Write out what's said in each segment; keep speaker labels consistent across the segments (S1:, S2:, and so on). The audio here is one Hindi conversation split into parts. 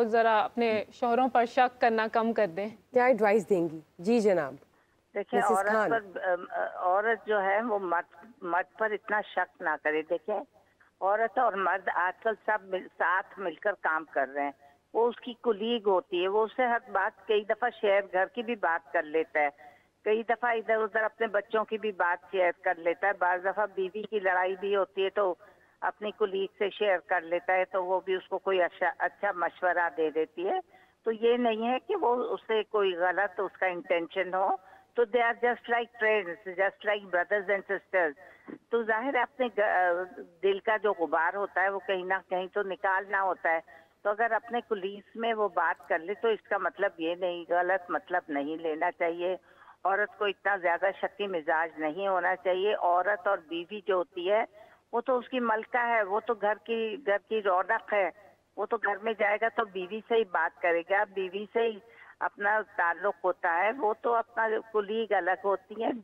S1: ज़रा अपने शौहरों पर शक करना कम कर दें?
S2: क्या एडवाइस देंगी? जी जनाब।
S3: देखिए,
S2: मिसेस
S3: औरत
S2: खान।
S3: पर औरत जो है वो मर्द पर इतना शक ना करे। देखिए, औरत और मर्द आजकल साथ मिलकर काम कर रहे हैं। वो उसकी कुलीग होती है, वो उससे हर बात कई दफा शेयर, घर की भी बात कर लेता है, कई दफा इधर उधर अपने बच्चों की भी बात शेयर कर लेता है, बार दफा बीवी की लड़ाई भी होती है तो अपनी कुलीग से शेयर कर लेता है, तो वो भी उसको कोई अच्छा अच्छा मशवरा दे देती है। तो ये नहीं है कि वो उससे कोई गलत उसका इंटेंशन हो। तो they are just like friends, just like brothers and sisters. तो जाहिर है अपने दिल का जो गुबार होता है वो कहीं ना कहीं तो निकालना होता है। तो अगर अपने कुलीग्स में वो बात कर ले तो इसका मतलब ये नहीं, गलत मतलब नहीं लेना चाहिए। औरत को इतना ज्यादा शक्की मिजाज नहीं होना चाहिए। औरत और बीवी जो होती है वो तो उसकी मलका है, वो तो घर की रौनक है। वो तो घर में जाएगा तो बीवी से ही बात करेगा, बीवी से ही अपना ताल्लुक होता है। वो तो अपना कुलीग अलग होती है,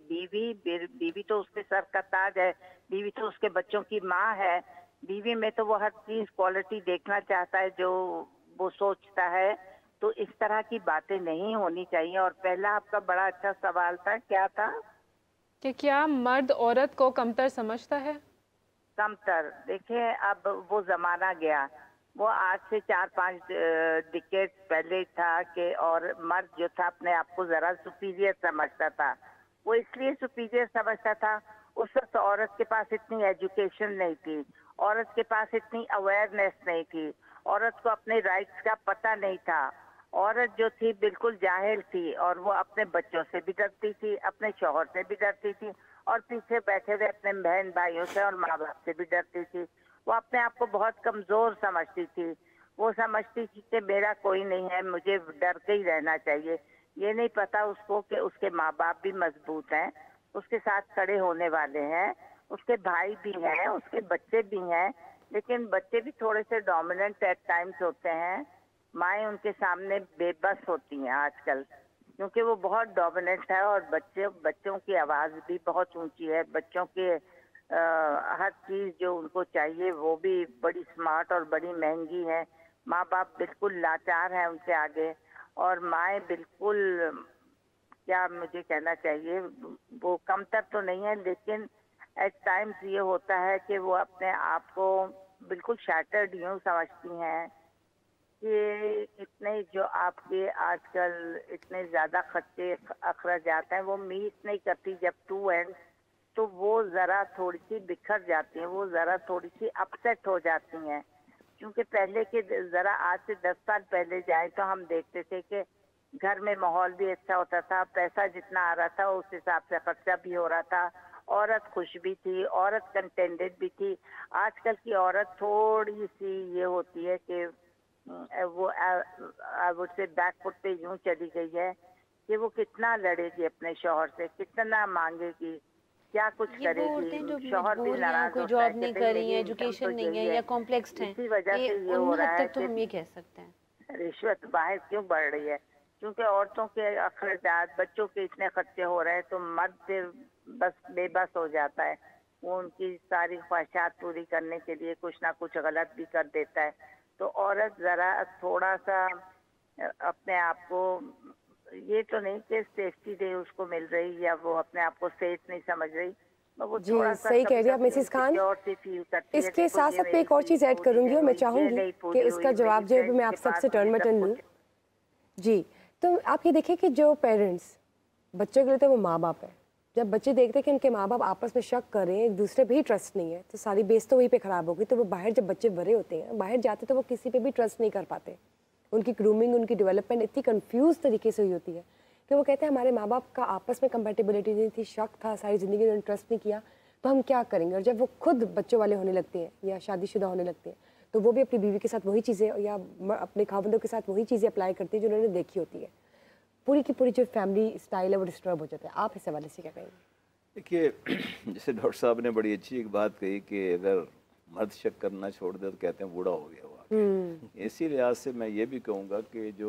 S3: बीवी तो उसके सर का ताज है, बीवी तो उसके बच्चों की माँ है। बीवी में तो वो हर चीज क्वालिटी देखना चाहता है जो वो सोचता है। तो इस तरह की बातें नहीं होनी चाहिए। और पहला आपका बड़ा अच्छा सवाल था, क्या था?
S1: कि क्या मर्द औरत को कमतर समझता है?
S3: कमतर, देखिए अब वो जमाना गया। वो आज से 4-5 डिकेड पहले था कि और मर्द जो था अपने आप को जरा सुपीरियर समझता था। वो इसलिए सुपीरियर समझता था, उस वक्त औरत के पास इतनी एजुकेशन नहीं थी, औरत के पास इतनी अवेयरनेस नहीं थी, औरत को अपने राइट्स का पता नहीं था। औरत जो थी बिल्कुल जाहिल थी और वो अपने बच्चों से भी डरती थी, अपने शौहर से भी डरती थी और पीछे बैठे हुए अपने बहन भाइयों से और माँ बाप से भी डरती थी। वो अपने आप को बहुत कमजोर समझती थी। वो समझती थी कि मेरा कोई नहीं है, मुझे डर के ही रहना चाहिए। ये नहीं पता उसको कि उसके माँ बाप भी मजबूत हैं, उसके साथ खड़े होने वाले हैं, उसके भाई भी हैं, उसके बच्चे भी हैं। लेकिन बच्चे भी थोड़े से डोमिनेंट एट टाइम्स होते हैं। माएँ उनके सामने बेबस होती हैं आजकल, क्योंकि वो बहुत डोमिनेंट है और बच्चों की आवाज भी बहुत ऊंची है। बच्चों के हर चीज जो उनको चाहिए वो भी बड़ी स्मार्ट और बड़ी महंगी है। माँ बाप बिल्कुल लाचार हैं उनके आगे। और माएँ बिल्कुल, क्या मुझे कहना चाहिए, वो कमतर तो नहीं है, लेकिन एट टाइम्स ये होता है कि वो अपने आप को बिल्कुल शैटर्ड यूं समझती हैं कि इतने जो आपके आजकल इतने ज्यादा खर्चे अखराजात हैं वो मीट नहीं करती जब टू एंड, तो वो जरा थोड़ी सी बिखर जाती हैं, वो जरा थोड़ी सी अपसेट हो जाती हैं। क्योंकि पहले के जरा आज से 10 साल पहले जाए तो हम देखते थे कि घर में माहौल भी अच्छा होता था, पैसा जितना आ रहा था उस हिसाब से खर्चा भी हो रहा था, औरत खुश भी थी, औरत कंटेंटेड भी थी। आजकल की औरत थोड़ी सी ये होती है कि वो आई वुड से बैकफुट पे यूं चली गई है कि वो कितना लड़ेगी अपने शौहर से, कितना मांगेगी, क्या कुछ
S4: ये वो औरतें जो
S3: करेगी। शौहर भी
S4: मजबूर हैं,
S3: नाराज
S4: कोई
S3: होता है
S4: जॉब
S3: कि
S4: नहीं
S3: भाई
S4: कर रही
S3: मेरी
S4: हैं,
S3: इनकम तो
S4: एजुकेशन नहीं है
S3: यही है।
S4: या कॉम्प्लेक्स्ड हैं,
S3: इसी वजह
S4: ये
S3: से ये
S4: उन
S3: हो
S4: हद
S3: रहा है
S4: तक तो
S3: कि
S4: हम ये कह सकते हैं।
S3: रिश्वत बाहर क्यों बढ़ रही है, क्योंकि औरतों के अखराजात, बच्चों के इतने खर्चे हो रहे हैं तो मर्द फिर बस बेबस हो जाता है। वो उनकी सारी ख्वाहिशात पूरी करने के लिए कुछ ना कुछ गलत भी कर देता है। तो औरत जरा थोड़ा सा अपने आप को, ये तो नहीं कि सेफ्टी डे उसको मिल रही या वो अपने आप को सेफ नहीं समझ रही, तो वो
S2: जी
S3: थोड़ा सा
S2: सही कह
S3: कभी
S2: रही है आप
S3: कभी
S2: मिसेस खान।
S3: इनसिक्योर सी फील करती है।
S2: इसके
S3: देखो
S2: साथ
S3: ये
S2: साथ मैं
S3: मेरी
S2: एक और
S3: चीज
S2: चीज़ ऐड
S3: पूरी
S2: करूंगी
S3: नहीं
S2: और मैं
S3: हुई, ये
S2: चाहूंगी
S3: नहीं
S2: कि
S3: पूरी
S2: इसका
S3: हुई, मेरी
S2: जवाब जो है वो
S3: फ्रेंड्स
S2: मैं आप
S3: के पास
S2: सबसे टर्न
S3: हुई
S2: बाय
S3: सब
S2: टर्न लूँ।
S3: कुछ।
S2: जी, तो आप ये देखिए कि जो पेरेंट्स बच्चों के लिए तो वो माँ बाप है। जब बच्चे देखते हैं कि उनके माँ बाप आपस में शक कर रहे हैं, एक दूसरे पे ही ट्रस्ट नहीं है, तो सारी बेस तो वहीं पे खराब होगी। तो वो बाहर जब बच्चे बड़े होते हैं, बाहर जाते तो वो किसी पे भी ट्रस्ट नहीं कर पाते। उनकी ग्रूमिंग, उनकी डेवलपमेंट इतनी कंफ्यूज तरीके से हुई होती है कि वो कहते हैं हमारे माँ बाप का आपस में कंपेटिबिलिटी नहीं थी, शक था, सारी ज़िंदगी उन्होंने ट्रस्ट नहीं किया, तो हम क्या करेंगे। और जब वो खुद बच्चों वाले होने लगते हैं या शादीशुदा होने लगते हैं तो वो भी अपनी बीवी के साथ वही चीज़ें या अपने खावंदों के साथ वही चीज़ें अप्लाई करती है जो उन्होंने देखी होती है। पूरी की पूरी जो फैमिली स्टाइल है वो डिस्टर्ब हो जाता है। आप इस हवाले से क्या कहेंगे?
S5: देखिए जैसे डॉक्टर साहब ने बड़ी अच्छी एक बात कही कि अगर मर्द शक करना छोड़ दे तो कहते हैं बूढ़ा हो गया हुआ। इसी लिहाज से मैं ये भी कहूँगा कि जो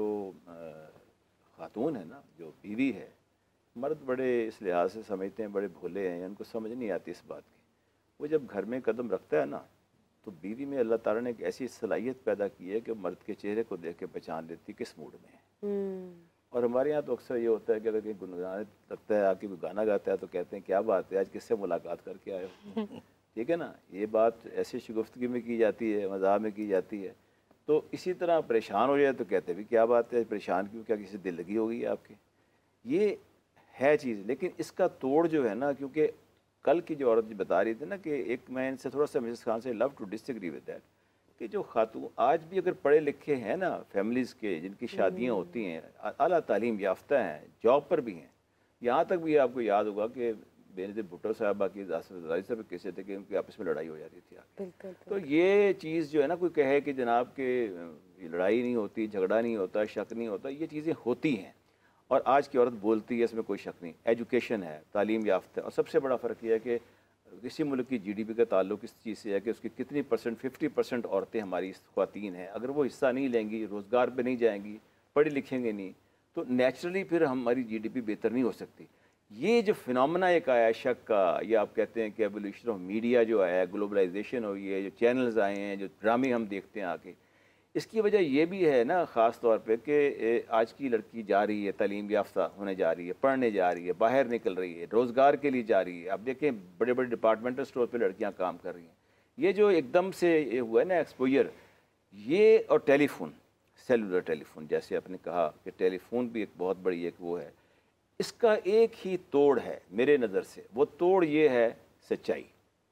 S5: खातून है ना, जो बीवी है, मर्द बड़े इस लिहाज से समझते हैं, बड़े भोले हैं, उनको समझ नहीं आती इस बात की। वो जब घर में कदम रखता है ना तो बीवी में अल्लाह ताला ने एक ऐसी सलाहियत पैदा की है कि मर्द के चेहरे को देख के पहचान लेती है किस मूड में है। और हमारे यहाँ तो अक्सर ये होता है कि अगर कहीं गुनगुनाने लगता है, आके कोई गाना गाता है तो कहते हैं क्या बात है, आज किससे मुलाकात करके आए हो। ठीक है ना, ये बात ऐसी शिगुफ्तगी में की जाती है, मज़ाक में की जाती है। तो इसी तरह परेशान हो जाए तो कहते हैं भी क्या बात है, परेशान क्यों, क्या किसी दिल लगी हो गई है आपकी। ये है चीज़, लेकिन इसका तोड़ जो है ना, क्योंकि कल की जो औरत बता रही थी ना कि एक मैं इनसे थोड़ा सा मिसेस खान से love to disagree with that, कि जो खातून आज भी अगर पढ़े लिखे हैं ना, फैमिलीज़ के जिनकी शादियां होती हैं, आला तालीम याफ्ता हैं, जॉब पर भी हैं, यहाँ तक भी आपको याद होगा कि बेनज़ीर भुट्टो साहबा की दासदारी से किस्से थे कि उनकी आपस में लड़ाई हो जाती थी आगे। तो ये चीज़ जो है ना, कोई कहे कि जनाब के लड़ाई नहीं होती, झगड़ा नहीं होता, शक नहीं होता, ये चीज़ें होती हैं और आज की औरत बोलती है, इसमें कोई शक नहीं। एजुकेशन है, तालीम याफ्ता है, और सबसे बड़ा फ़र्क यह है कि किसी मुल्क की जीडीपी का ताल्लुक इस चीज़ से है कि उसकी कितनी परसेंट, 50% औरतें हमारी ख़वातीन हैं। अगर वो हिस्सा नहीं लेंगी, रोज़गार पे नहीं जाएंगी, पढ़ी लिखेंगे नहीं, तो नेचुरली फिर हमारी जीडीपी बेहतर नहीं हो सकती। ये जो फिनोमेना एक आया शक का, या आप कहते हैं कि एवोल्यूशन ऑफ मीडिया जो आया है, ग्लोबलाइजेशन हुई है, जो चैनल्स आए हैं, जो ड्रामे हम देखते हैं आके, इसकी वजह ये भी है ना ख़ास तौर पे कि आज की लड़की जा रही है, तालीम याफ्ता होने जा रही है, पढ़ने जा रही है, बाहर निकल रही है, रोज़गार के लिए जा रही है। अब देखें बड़े बड़े डिपार्टमेंटल स्टोर पे लड़कियां काम कर रही हैं। ये जो एकदम से ये हुआ है ना एक्सपोजर, ये और टेलीफोन, सेलुलर टेलीफोन, जैसे आपने कहा कि टेलीफोन भी एक बहुत बड़ी एक वो है, इसका एक ही तोड़ है मेरे नज़र से। वो तोड़ ये है सच्चाई।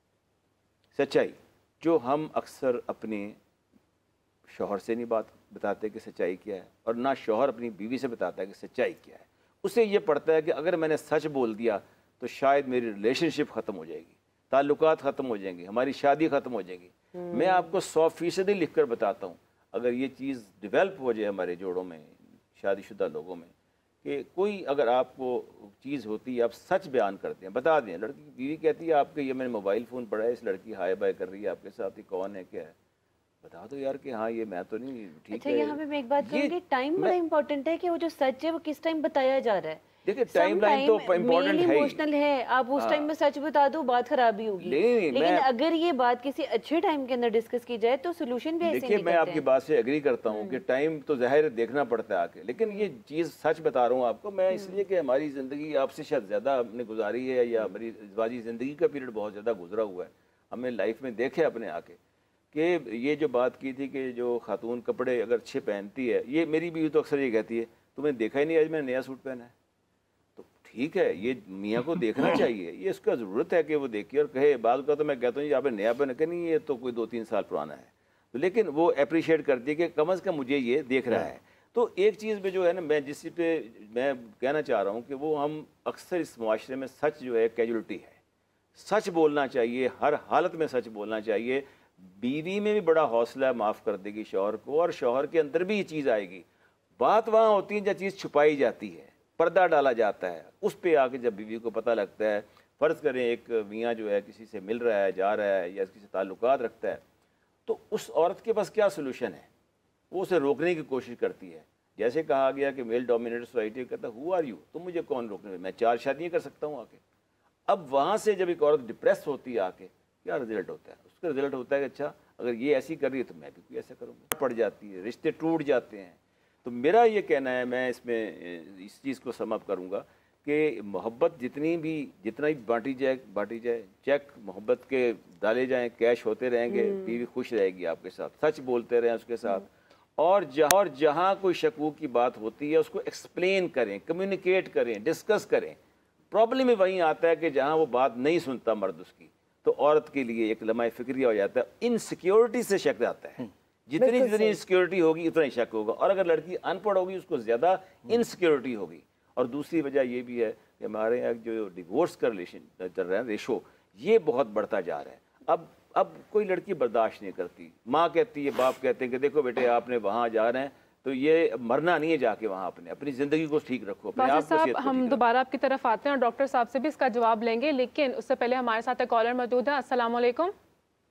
S5: सच्चाई जो हम अक्सर अपने शौहर से नहीं बात बताते कि सच्चाई क्या है, और ना शौहर अपनी बीवी से बताता है कि सच्चाई क्या है। उसे ये पड़ता है कि अगर मैंने सच बोल दिया तो शायद मेरी रिलेशनशिप ख़त्म हो जाएगी, ताल्लुकात ख़त्म हो जाएंगी, हमारी शादी ख़त्म हो जाएगी। मैं आपको 100% लिख कर बताता हूँ, अगर ये चीज़ डेवलप हो जाए हमारे जोड़ों में, शादीशुदा लोगों में, कि कोई अगर आपको चीज़ होती है, आप सच बयान करते हैं, बता दें। लड़की की बीवी कहती है आपके ये मैंने मोबाइल फ़ोन पढ़ा है, इस लड़की हाय बाय कर रही है आपके साथ, ही कौन है, क्या है, बता दो यार कि हाँ ये मैं तो नहीं, ठीक
S4: अच्छा,
S5: है।
S4: यहाँ पे मैं एक बात कहूँगी, टाइम बड़ा इंपॉर्टेंट है कि वो जो सच है वो किस टाइम बताया जा रहा है।
S5: देखिए टाइमलाइन तो इम्पोर्टेंट है,
S4: इमोशनल है, आप उस टाइम में सच बता दो, बात खराब ही होगी। लेकिन अगर ये बात किसी अच्छे टाइम के अंदर डिस्कस की जाए तो सोल्यूशन भी ऐसे
S5: देखिए मैं आपकी बात से एग्री करता हूँ कि टाइम तो ज़ाहिर देखना पड़ता है आके, लेकिन ये चीज़ सच बता रहा हूँ आपको मैं, इसलिए कि हमारी ज़िंदगी आपसे शायद ज़्यादा हमने गुजारी है, या हमारी इज़वाजी ज़िंदगी का पीरियड बहुत ज़्यादा गुजरा हुआ है, हमने लाइफ में देखे अपने आके कि ये जो बात की थी कि जो खातून कपड़े अगर अच्छे पहनती है, ये मेरी बीवी तो अक्सर ये कहती है तुम्हें देखा ही नहीं आज मैंने नया सूट पहना है। तो ठीक है, ये मियाँ को देखना चाहिए, ये इसका ज़रूरत है कि वो देखे और कहे। बाद का तो मैं कहता हूँ यहाँ पे नया पहना कि नहीं, ये तो कोई 2-3 साल पुराना है, तो लेकिन वो अप्रिशिएट करती है कि कम अज़ कम मुझे ये देख रहा है। तो एक चीज़ में जो है ना, मैं जिस पे मैं कहना चाह रहा हूँ कि वो हम अक्सर इस माशरे में सच जो है कैजुअलिटी है, सच बोलना चाहिए, हर हालत में सच बोलना चाहिए। बीवी में भी बड़ा हौसला है, माफ़ कर देगी शौहर को, और शौहर के अंदर भी ये चीज़ आएगी। बात वहाँ होती है जब चीज़ छुपाई जाती है, पर्दा डाला जाता है, उस पर आके जब बीवी को पता लगता है। फ़र्ज़ करें एक मियाँ जो है किसी से मिल रहा है, जा रहा है, या किसी से ताल्लुकात रखता है, तो उस औरत के पास क्या सोल्यूशन है? वो उसे रोकने की कोशिश करती है। जैसे कहा गया कि मेल डोमिनेटेड सोसाइटी कहता है हु आर यू, तुम मुझे कौन रोकने, मैं 4 शादियाँ कर सकता हूँ आके। अब वहाँ से जब एक औरत डिप्रेस होती है आके, क्या रिजल्ट होता है? उसका रिजल्ट होता है कि अच्छा अगर ये ऐसी कर रही है तो मैं भी कोई ऐसा करूँगा। पड़ जाती है, रिश्ते टूट जाते हैं। तो मेरा ये कहना है, मैं इसमें इस चीज़ को सम अप करूँगा कि मोहब्बत जितना भी बांटी जाए, चेक मोहब्बत के डाले जाएं, कैश होते रहेंगे, बीवी खुश रहेगी आपके साथ, सच बोलते रहें उसके साथ, और जहाँ कोई शकूक की बात होती है उसको एक्सप्लेन करें, कम्युनिकेट करें, डिस्कस करें। प्रॉब्लम में वहीं आता है कि जहाँ वो बात नहीं सुनता मर्द उसकी, तो औरत के लिए एक लम्हा फिक्रिया हो जाता है, इनसिक्योरिटी से शक आता है। जितनी इनसिक्योरिटी होगी उतना ही शक होगा, और अगर लड़की अनपढ़ होगी उसको ज़्यादा इनसिक्योरिटी होगी। और दूसरी वजह ये भी है कि हमारे यहाँ जो डिवोर्स का रिलेशन चल रहा है, रेशो, ये बहुत बढ़ता जा रहा है। अब कोई लड़की बर्दाश्त नहीं करती, माँ कहती है, बाप कहते हैं कि देखो बेटे आपने वहाँ जा रहे हैं तो ये मरना नहीं है, जाके वहाँ अपनी ज़िंदगी को ठीक रखो, अपने आप को
S1: साहब हम दोबारा आपकी तरफ आते हैं और डॉक्टर साहब से भी इसका जवाब लेंगे, लेकिन उससे पहले हमारे साथ एक कॉलर मौजूद है। अस्सलाम वालेकुम।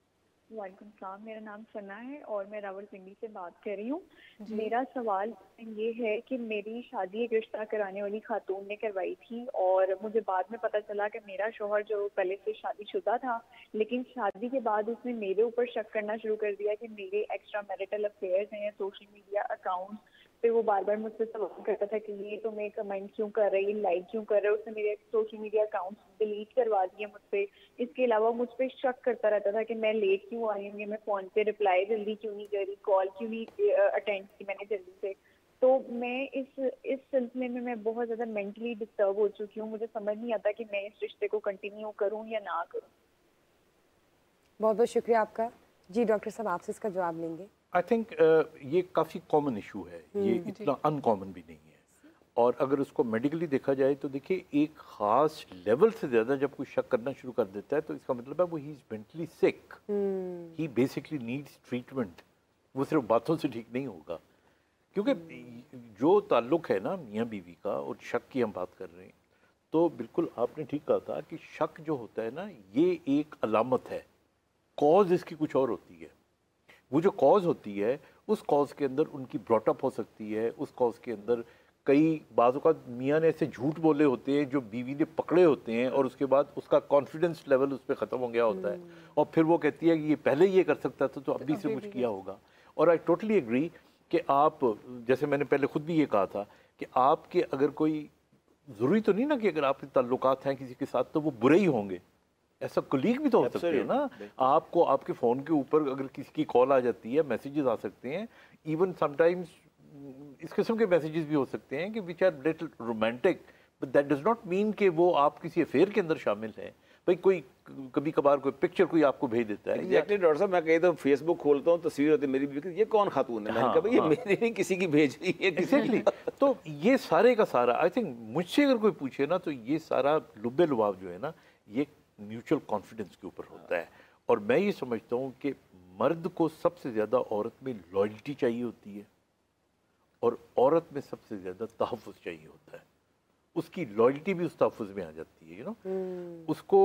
S6: वालेकुम सलाम, मेरा नाम सना है और मैं रावलपिंडी से बात कर रही हूँ। मेरा सवाल ये है कि मेरी शादी एक रिश्ता कराने वाली खातून ने करवाई थी और मुझे बाद में पता चला कि मेरा शोहर जो पहले से शादीशुदा था, लेकिन शादी के बाद उसने मेरे ऊपर शक करना शुरू कर दिया कि मेरे एक्स्ट्रा मैरिटल अफेयर्स हैं, सोशल मीडिया अकाउंट्स पे वो बार बार मुझसे सवाल करता था कि ये तुम्हें कमेंट क्यों कर रही, लाइक क्यों कर रहे हो। उसने मेरे सोशल मीडिया अकाउंट्स डिलीट करवा दिए मुझसे। इसके अलावा मुझ पर शक करता रहता था कि मैं लेट क्यों आई हूँ, मैं फ़ोन पे रिप्लाई जल्दी क्यों नहीं करी, कॉल क्यों नहीं अटेंड की मैंने जल्दी से। तो मैं इस सिलसिले में मैं बहुत ज़्यादा मेंटली डिस्टर्ब हो चुकी हूँ। मुझे समझ नहीं आता कि मैं इस रिश्ते को कंटिन्यू करूँ या ना करूँ।
S2: बहुत बहुत शुक्रिया आपका। जी डॉक्टर साहब, आपसे इसका जवाब लेंगे।
S7: आई थिंक ये काफ़ी कॉमन इशू है, ये इतना अनकॉमन भी नहीं है। और अगर उसको मेडिकली देखा जाए तो देखिए, एक ख़ास लेवल से ज़्यादा जब कोई शक करना शुरू कर देता है तो इसका मतलब है वो he is mentally sick, he basically needs treatment. वो सिर्फ बातों से ठीक नहीं होगा, क्योंकि जो ताल्लुक है ना मियाँ बीवी का, और शक की हम बात कर रहे हैं, तो बिल्कुल आपने ठीक कहा था कि शक जो होता है ना, ये एक अलामत है। कॉज इसकी कुछ और होती है। वो जो कॉज होती है, उस कॉज के अंदर उनकी ब्रॉटअप हो सकती है, उस कॉज के अंदर कई बाज़ों का मियाँ ने ऐसे झूठ बोले होते हैं जो बीवी ने पकड़े होते हैं, और उसके बाद उसका कॉन्फिडेंस लेवल उस पर ख़त्म हो गया होता है, और फिर वो कहती है कि ये पहले ये कर सकता था तो अभी से कुछ किया होगा। और आई टोटली एग्री कि आप, जैसे मैंने पहले खुद भी ये कहा था कि आपके अगर कोई, ज़रूरी तो नहीं ना कि अगर आपके ताल्लुकात हैं किसी के साथ तो वो बुरे ही होंगे। ऐसा कोलीग भी तो हो सकते हैं ना। आपको आपके फ़ोन के ऊपर अगर किसी की कॉल आ जाती है, मैसेजेस आ सकते हैं, इवन समटाइम्स इस किस्म के मैसेजेस भी हो सकते हैं कि which are little romantic, but that does not mean कि वो आप किसी अफेयर के अंदर शामिल हैं। भाई कोई कभी कभार कोई पिक्चर कोई आपको भेज देता है।
S5: एग्जैक्टली डॉक्टर साहब, मैं कही तो फेसबुक खोलता हूँ, तस्वीर होती है मेरी बीवी की, ये कौन खातून है? मैंने कहा भाई ये मेरी नहीं, किसी की भेज रही है।
S7: एग्जैक्टली। तो ये सारे का सारा, आई थिंक मुझसे अगर कोई पूछे ना, तो ये सारा लुब्बे लुबाब जो है ना, ये म्यूचुअल कॉन्फिडेंस के ऊपर होता है। और मैं ये समझता हूँ कि मर्द को सबसे ज़्यादा औरत में लॉयल्टी चाहिए होती है, और औरत में सबसे ज़्यादा तहफ़्फ़ुज़ चाहिए होता है। उसकी लॉयल्टी भी उस तहफ़्फ़ुज़ में आ जाती है, यू नो उसको।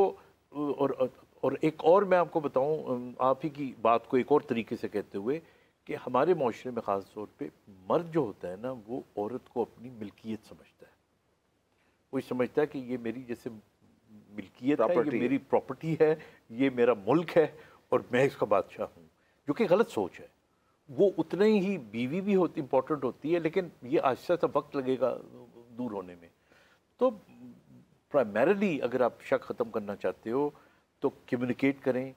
S7: और एक और मैं आपको बताऊं, आप ही की बात को एक और तरीके से कहते हुए, कि हमारे माशरे में ख़ास तौर पे मर्द जो होता है ना, वो औरत को अपनी मिल्कियत समझता है। वो समझता है कि ये मेरी जैसे मिल्कियत है, ये मेरी प्रॉपर्टी है, ये मेरा मुल्क है और मैं इसका बादशाह हूँ, जो कि गलत सोच है। वो उतने ही बीवी भी होती इम्पोर्टेंट होती है, लेकिन ये आहिस्ता सा वक्त लगेगा दूर होने में। तो प्राइमरीली अगर आप शक ख़त्म करना चाहते हो तो कम्युनिकेट करें,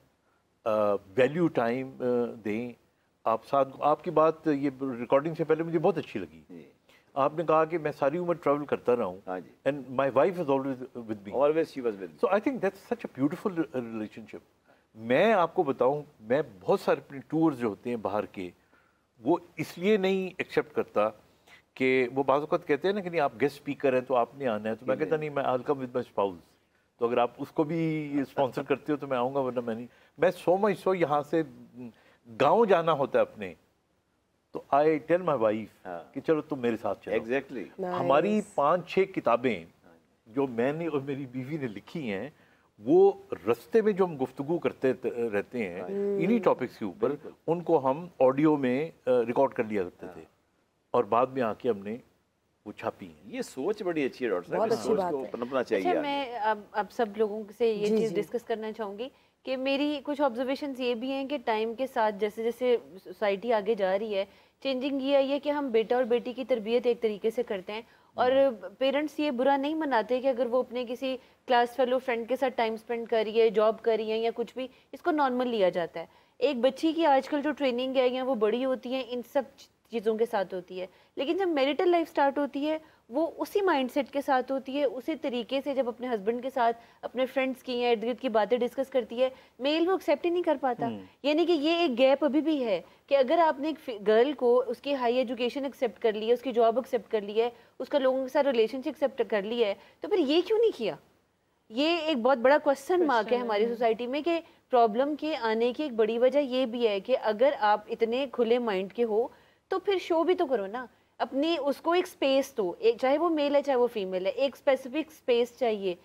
S7: वैल्यू टाइम दें। आप साथ, आपकी बात ये रिकॉर्डिंग से पहले मुझे बहुत अच्छी लगी। आपने कहा कि मैं सारी उम्र ट्रैवल करता रहा हूँ, and my wife is always with me,
S5: always she was with me.
S7: So I think that's such a beautiful relationship. मैं आपको बताऊं, मैं बहुत सारे अपने टूर्स जो होते हैं बाहर के, वो इसलिए नहीं एक्सेप्ट करता कि वो बाज़ वक़्त कहते हैं ना कि नहीं आप गेस्ट स्पीकर हैं तो आपने आना है, तो मैं कहता नहीं, मैं I will come with my spouse. तो अगर आप उसको भी स्पॉन्सर करते हो तो मैं आऊँगा, वरना मैं नहीं। मैं सो यहाँ से गाँव जाना होता है अपने, तो आई टेल माई वाइफ कि चलो तुम मेरे साथ चलो।
S5: एग्जैक्टली।
S7: हमारी 5-6 किताबें जो मैंने और मेरी बीवी ने लिखी हैं, वो रास्ते में जो हम गुफ्तगू करते रहते हैं इन्हीं टॉपिक्स के ऊपर, उनको हम ऑडियो में रिकॉर्ड कर लिया करते थे, और बाद में आके हमने वो छापी है।
S5: ये सोच बड़ी अच्छी है डॉक्टर साहब,
S2: बहुत अच्छी बात है।
S5: पनपना चाहिए।
S4: अच्छा, मैं अब सब लोगों से ये चीज़ डिस्कस करना चाहूँगी कि मेरी कुछ ऑब्जर्वेशंस ये भी हैं कि टाइम के साथ जैसे जैसे सोसाइटी आगे जा रही है, चेंजिंग ये आई है कि हम बेटा और बेटी की तरबियत एक तरीके से करते हैं, और पेरेंट्स ये बुरा नहीं मनाते कि अगर वो अपने किसी क्लास फेलो फ्रेंड के साथ टाइम स्पेंड कर रही है, जॉब कर रही है या कुछ भी, इसको नॉर्मल लिया जाता है। एक बच्ची की आजकल जो ट्रेनिंग है या वो बड़ी होती है, इन सब चीज़ों के साथ होती है, लेकिन जब मैरिटल लाइफ स्टार्ट होती है वो उसी माइंडसेट के साथ होती है, उसी तरीके से जब अपने हस्बैंड के साथ अपने फ्रेंड्स की या इर्द गिर्द की बातें डिस्कस करती है, मेल वो एक्सेप्ट ही नहीं कर पाता। यानी कि ये एक गैप अभी भी है कि अगर आपने एक गर्ल को उसकी हाई एजुकेशन एक्सेप्ट कर ली है, उसकी जॉब एक्सेप्ट कर ली है, उसका लोगों के साथ रिलेशनशिप एक्सेप्ट कर ली है, तो फिर ये क्यों नहीं किया? ये एक बहुत बड़ा क्वेश्चन मार्क है हमारी सोसाइटी में कि प्रॉब्लम के आने की एक बड़ी वजह ये भी है कि अगर आप इतने खुले माइंड के हो तो फिर शो भी तो करो ना, अपनी उसको एक स्पेस दो, चाहे वो मेल है चाहे वो फीमेल है, एक स्पेसिफिक स्पेस चाहिए।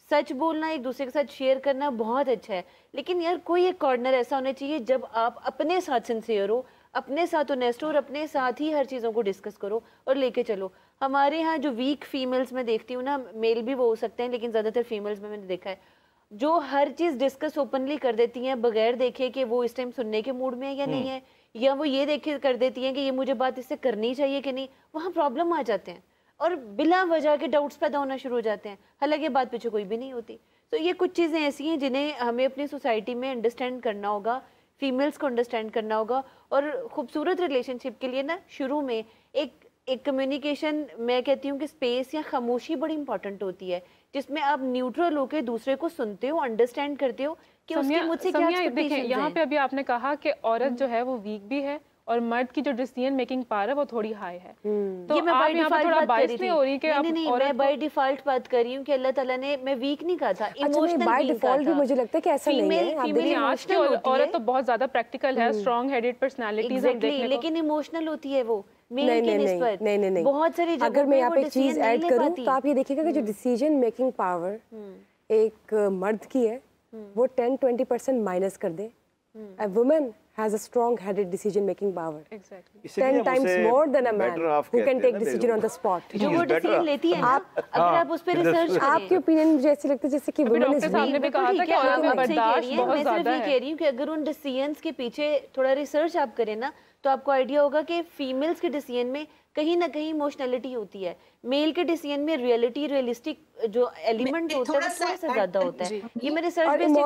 S4: सच बोलना, एक दूसरे के साथ शेयर करना बहुत अच्छा है, लेकिन यार कोई एक कॉर्नर ऐसा होना चाहिए जब आप अपने साथ सिंसियर हो, अपने साथ ऑनेस्ट हो और अपने साथ ही हर चीज़ों को डिस्कस करो और लेके चलो। हमारे यहाँ जो वीक फीमेल्स में देखती हूँ ना, मेल भी वो हो सकते हैं लेकिन ज़्यादातर फीमेल्स में मैंने देखा है, जो हर चीज़ डिस्कस ओपनली कर देती हैं बगैर देखे कि वो इस टाइम सुनने के मूड में है या नहीं है, या वो ये देखे कर देती हैं कि ये मुझे बात इससे करनी चाहिए कि नहीं, वहाँ प्रॉब्लम आ जाते हैं और बिला वजह के डाउट्स पैदा होना शुरू हो जाते हैं, हालांकि बात पीछे कोई भी नहीं होती। तो ये कुछ चीज़ें ऐसी हैं जिन्हें हमें अपनी सोसाइटी में अंडरस्टैंड करना होगा, फीमेल्स को अंडरस्टैंड करना होगा। और खूबसूरत रिलेशनशिप के लिए ना शुरू में एक कम्युनिकेशन, मैं कहती हूँ कि स्पेस या खामोशी बड़ी इंपॉर्टेंट होती है, जिसमें आप न्यूट्रल होकर दूसरे को सुनते हो, अंडरस्टैंड करते हो कि उसके मुझसे क्या एक्सपेक्टेशंस हैं।
S1: यहाँ पे अभी आपने कहा कि औरत जो है वो वीक भी है और मर्द की जो डिसीजन मेकिंग पावर है वो थोड़ी हाई है। तो
S4: ये मैं
S1: आप
S4: बाय
S1: यहाँ पे
S4: डिफॉल्ट
S1: थोड़ा
S4: बात
S1: बाइस
S4: कर
S1: नहीं हो रही कि आप
S4: नहीं,
S1: औरत
S4: मैं बाय डिफॉल्ट बात कर रही हूँ कि अल्लाह ताला ने, मैं वीक नहीं कहा था,
S2: अच्छा,
S4: इमोशनल
S2: बाय डिफॉल्ट भी मुझे लगता है कि ऐसा नहीं है। आप देखिए
S1: आज की औरत तो बहुत ज्यादा प्रैक्टिकल है, स्ट्रॉन्ग हेडेड पर्सनालिटीज हम देखने को,
S4: लेकिन इमोशनल होती है वो मेल
S2: नहीं
S4: की
S2: नहीं
S4: निस्बत।
S2: नहीं नहीं नहीं
S4: बहुत सारी जगहों
S2: अगर मैं
S4: पे
S2: यहाँ
S4: वो
S2: पे एक चीज
S4: डिसीजन नहीं
S2: ऐड
S4: ले
S2: करूँ
S4: पाती।
S2: तो आप ये देखिएगा कि जो डिसीजन मेकिंग पावर एक मर्द की है वो 10-20% माइनस कर दे। A woman has a strong-headed decision-making power.
S1: Exactly.
S2: 10 times more than a man who can take decision on the spot.
S4: जो वो डिसीजन लेती है ना, अगर आप उस पर रिसर्च करें,
S2: आपके ओपिनियन मुझे ऐसे लगता है जैसे कि women is
S1: डॉक्टर साहब ने भी कहा था कि औरत में बर्दाश्त बहुत ज्यादा है।
S4: मैं कह रही हूँ कि अगर उन डिसीजंस के पीछे थोड़ा रिसर्च आप करें ना, तो आपको आइडिया होगा कि फीमेल्स के डिसीजन में कहीं ना कहीं इमोशनलिटी होती है, मेल के डिसीजन में रियलिस्टिक जो एलिमेंट होता है वो थोड़ा सा ज्यादा होता है। ये मैं research based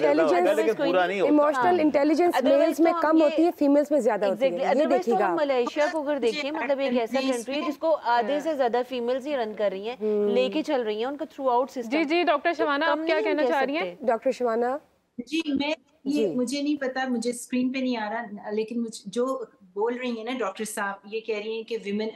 S2: emotional intelligence males में कम होती है, फीमेल्स में ज्यादा होती है। ये देखिएगा आप।
S4: मलेशिया को अगर देखें, मतलब एक ऐसा कंट्री है जिसको आधे से ज्यादा फीमेल्स ही रन कर रही हैं, लेके चल रही हैं उनका थ्रू आउट सिस्टम।
S1: जी जी डॉक्टर शवाना, आप क्या कहना चाह रही हैं?
S2: डॉक्टर शवाना
S8: जी, मैं ये मुझे नहीं पता, मुझे स्क्रीन पे नहीं आ रहा, लेकिन जो बोल रही है ना डॉक्टर साहब, ये कह रही हैं कि विमेन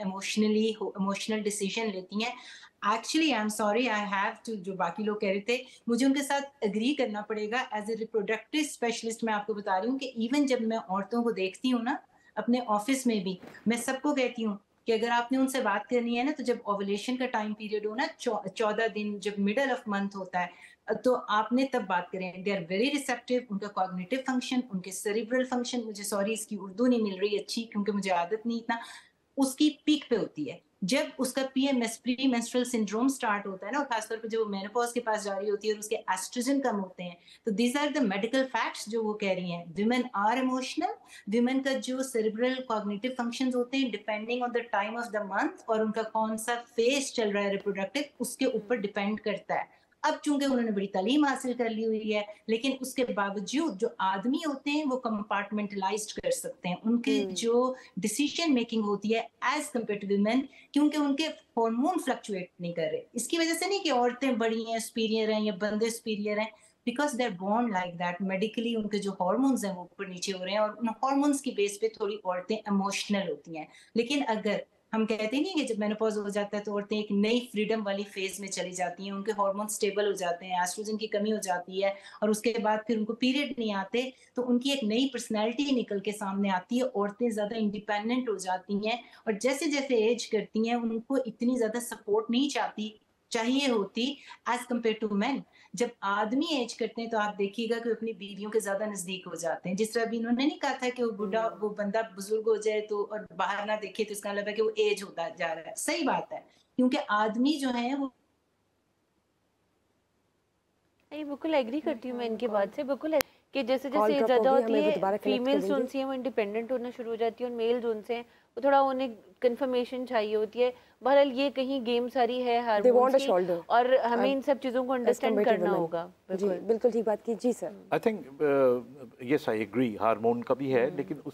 S8: इमोशनल डिसीजन लेती हैं। Actually I am sorry, I have to, जो बाकी लोग कह रहे थे, मुझे उनके साथ एग्री करना पड़ेगा। एज ए रिप्रोडक्टिव स्पेशलिस्ट मैं आपको बता रही हूँ कि इवन जब मैं औरतों को देखती हूँ ना अपने ऑफिस में भी, मैं सबको कहती हूँ कि अगर आपने उनसे बात करनी है ना, तो जब ओवुलेशन का टाइम पीरियड हो ना, 14 दिन, जब मिडल ऑफ मंथ होता है, तो आपने तब बात करें। दे आर वेरी रिसेप्टिव, उनका कॉग्निटिव फंक्शन, उनके सेरिब्रल फंक्शन, मुझे सॉरी इसकी उर्दू नहीं मिल रही अच्छी क्योंकि मुझे आदत नहीं इतना, उसकी पीक पे होती है। जब उसका PMS pre menstrual syndrome start होता है ना, और खासतौर पे जब वो मेनोपॉज के पास जा रही होती है और उसके एस्ट्रोजन कम होते हैं, तो these are the medical facts जो वो कह रही हैं। विमेन आर इमोशनल, विमेन का जो सेरिब्रल कॉग्निटिव फंक्शंस होते हैं depending on the time of the month और उनका कौन सा फेज चल रहा है रिप्रोडक्टिव, उसके ऊपर डिपेंड करता है। अब चूंकि उन्होंने बड़ी तालीम हासिल कर ली हुई है, लेकिन उसके बावजूद जो आदमी होते हैं वो कंपार्टमेंटलाइज्ड कर सकते हैं, उनकी जो डिसीजन मेकिंग होती है एज कम्पेयर टू विमेन, क्योंकि उनके हार्मोन फ्लक्चुएट नहीं कर रहे। इसकी वजह से नहीं कि औरतें बड़ी हैं, सुपीरियर हैं या बंदे सुपीरियर हैं, because they are born like that. Medically उनके जो हार्मोन्स हैं वो ऊपर नीचे हो रहे हैं और उन हार्मोन्स की बेस पे थोड़ी औरतें इमोशनल होती हैं। लेकिन अगर हम कहते हैं कि जब मेनोपॉज हो जाता है तो औरतें एक नई फ्रीडम वाली फेज में चली जाती हैं, उनके हार्मोन स्टेबल हो जाते हैं, एस्ट्रोजन की कमी हो जाती है और उसके बाद फिर उनको पीरियड नहीं आते, तो उनकी एक नई पर्सनैलिटी निकल के सामने आती है। औरतें ज्यादा इंडिपेंडेंट हो जाती हैं और जैसे जैसे एज करती हैं उनको इतनी ज्यादा सपोर्ट नहीं चाहिए होती एज कम्पेयर टू मैन। जब आदमी एज करते हैं तो आप देखिएगा कि अपनी बीवियों के ज्यादा नजदीक हो जाते हैं। जिस तरह अभी इन्होंने नहीं कहा था कि वो बंदा बुजुर्ग हो जाए तो और बाहर ना देखे तो इसका मतलब है कि वो एज होता जा रहा है। सही बात है, क्योंकि आदमी जो है वो,
S4: बिल्कुल एग्री करती हूँ मैं इनकी बात से, बिल्कुल कि जैसे जैसे एज ज्यादा होती है फीमेल्स जो उनसे वो इंडिपेंडेंट होना शुरू हो जाती है और मेल जो उनसे वो थोड़ा उन्हें कंफर्मेशन चाहिए होती है। बहरहाल ये कहीं गेम सारी है हार्मोन्स की और हमें इन सब चीजों को अंडरस्टैंड करना होगा।
S2: बिल्कुल ठीक बात की जी sir.
S7: I think yes I agree, hormone का भी है, लेकिन